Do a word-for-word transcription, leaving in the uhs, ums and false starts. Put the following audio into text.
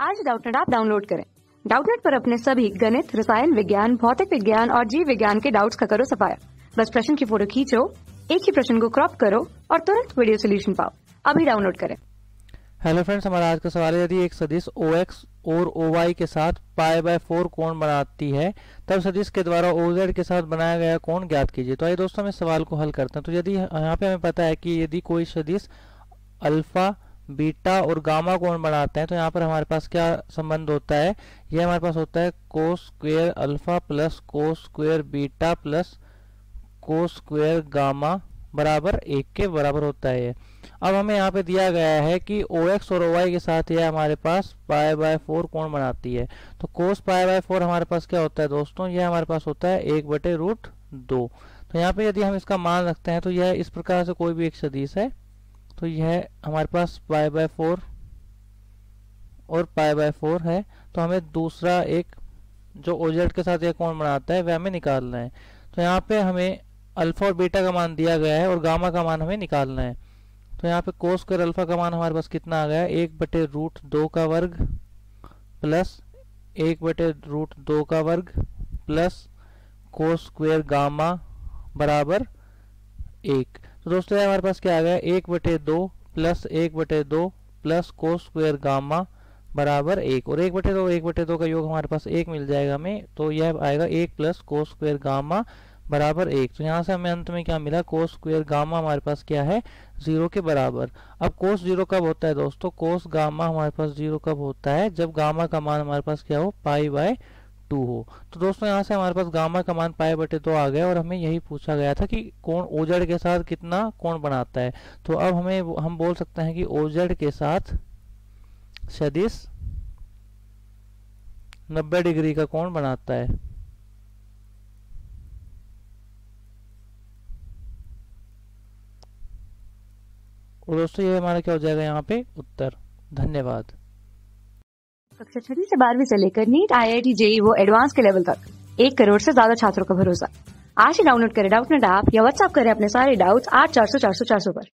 आज Doubtnut app download करें। Doubtnut पर अपने सभी गणित, रसायन विज्ञान, भौतिक विज्ञान और जीव विज्ञान के डाउट्स का करो सफाया। बस प्रश्न की फोटो खींचो, एक ही प्रश्न को क्रॉप करो और तुरंत वीडियो सोल्यूशन पाओ। अभी डाउनलोड करें। हेलो फ्रेंड्स, हमारा आज का सवाल है, यदि एक सदिश ओ एक्स और ओ वाई के साथ पाई बाय फोर कोण बनाती है तब सदिश के द्वारा ओ जेड के साथ बनाया गया कोण ज्ञात कीजिए। तो आइए दोस्तों हम इस सवाल को हल करते हैं। तो यदि यहाँ पे हमें पता है कि यदि कोई सदिश अल्फा, बीटा और गामा कोण बनाते हैं तो यहाँ पर हमारे पास क्या संबंध होता है, यह हमारे पास होता है cos square alpha plus cos square beta plus cos square gamma बराबर एक के बराबर होता है। अब हमें यहाँ पे दिया गया है कि ओ एक्स और ओ वाई के साथ यह हमारे पास पाई बाय फोर कोण बनाती है। तो कोस पाई बाय फोर हमारे पास क्या होता है दोस्तों, यह हमारे पास होता है एक बटे रूट दो। तो यहाँ पे यदि हम इसका मान रखते हैं तो यह इस प्रकार से कोई भी एक सदिश है तो यह हमारे पास पाई बाय फोर और पाई बाय फोर है। तो हमें दूसरा एक जो ओजेड के साथ यह कोण बनाता है वह हमें निकालना है। तो यहाँ पे हमें अल्फा और बीटा का मान दिया गया है और गामा का मान हमें निकालना है। तो यहाँ पे कोस स्क्वायर अल्फा का मान हमारे पास कितना आ गया है, एक बटे रूट दो का वर्ग प्लस एक बटे रूट दो का वर्ग प्लस कोस स्क्वायर गामा बराबर एक। तो दोस्तों ये हमारे पास क्या आ गया, एक बटे दो प्लस एक बटे दो प्लस कोस स्क्वायर गामा बराबर एक, और एक बटे दो एक बटे दो का योग हमारे पास एक मिल जाएगा हमें। तो यह आएगा एक प्लस कोस स्क्वायर गामा बराबर एक। तो यहाँ से हमें अंत में क्या मिला, कोस स्क्वायर गामा हमारे पास क्या है, जीरो के बराबर। अब कोस जीरो कब होता है दोस्तों, कोस गामा हमारे पास जीरो कब होता है, जब गामा का मान हमारे पास क्या हो, पाई बाय टू हो। तो दोस्तों यहाँ से हमारे पास गामा का मान पाई बटे दो आ गया और हमें यही पूछा गया था कि कोण ओजेड के साथ कितना कोण बनाता है। तो अब हमें हम बोल सकते हैं कि ओजेड के साथ सदिश नब्बे डिग्री का कोण बनाता है। और दोस्तों ये हमारा क्या हो जाएगा यहाँ पे उत्तर। धन्यवाद। कक्षा छठी से बारहवीं से लेकर NEET, I I T, JEE वो एडवांस के लेवल तक एक करोड़ से ज्यादा छात्रों का भरोसा। आज ही डाउनलोड करें डाउटनेट ऐप या व्हाट्सएप करें अपने सारे डाउट्स आठ चार सौ चार सौ चार सौ पर।